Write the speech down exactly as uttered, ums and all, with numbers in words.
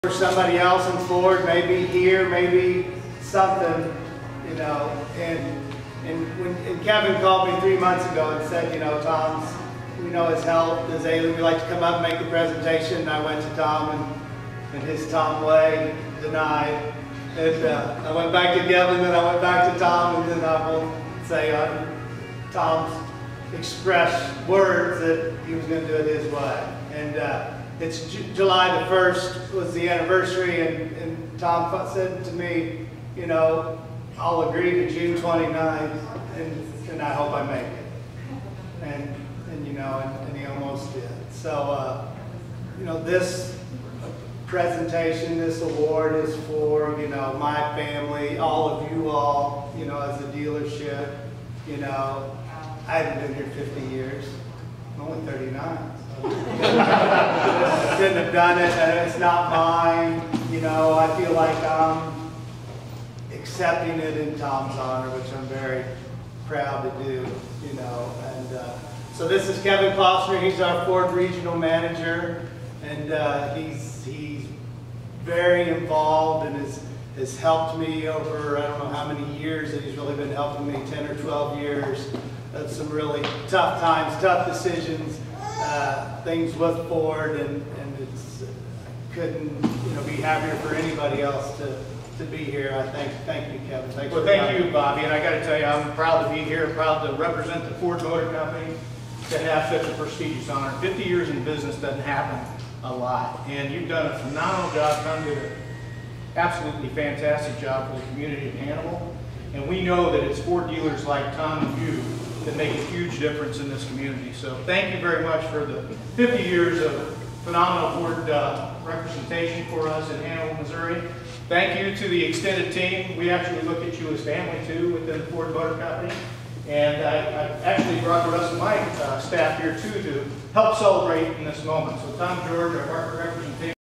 for somebody else in Ford, maybe here, maybe something, you know. And and when and Kevin called me three months ago and said, you know, Tom's, we know his health is ailing. We like to come up and make the presentation. And I went to Tom and, and his Tom way denied. And uh, I went back to Kevin, then I went back to Tom, and then I will say uh, Tom's expressed words that he was going to do it his way. And uh, it's J July the first was the anniversary, and, and Tom said to me, you know, I'll agree to June twenty-ninth, and, and I hope I make it. And, and you know, and, and he almost did. So, uh, you know, this presentation, this award is for, you know, my family, all of you all, you know, as a dealership. You know, I haven't been here fifty years. I'm only thirty-nine. So. I shouldn't have done it, and it's not mine. You know, I feel like I'm accepting it in Tom's honor, which I'm very proud to do, you know. And uh, so this is Kevin Klossner. He's our Ford Regional Manager, and uh, he's, he's very involved and has, has helped me over, I don't know how many years, that he's really been helping me, ten or twelve years of some really tough times, tough decisions, uh, things with Ford, and, and it's, I couldn't, you know, be happier for anybody else to, to be here. I thank, thank you, Kevin. Thanks well, thank you, Bobby, and I got to tell you, I'm proud to be here, proud to represent the Ford Motor Company, to have such a prestigious honor. fifty years in business doesn't happen a lot, and you've done a phenomenal job. Tom did an absolutely fantastic job for the community of Hannibal, and we know that it's Ford dealers like Tom and you that make a huge difference in this community. So thank you very much for the fifty years of phenomenal Ford uh, representation for us in Hannibal, Missouri. Thank you to the extended team. We actually look at you as family too within the Ford Motor Company. And I, I actually brought the rest of my uh, staff here too to help celebrate in this moment. So Tom George, our market representation.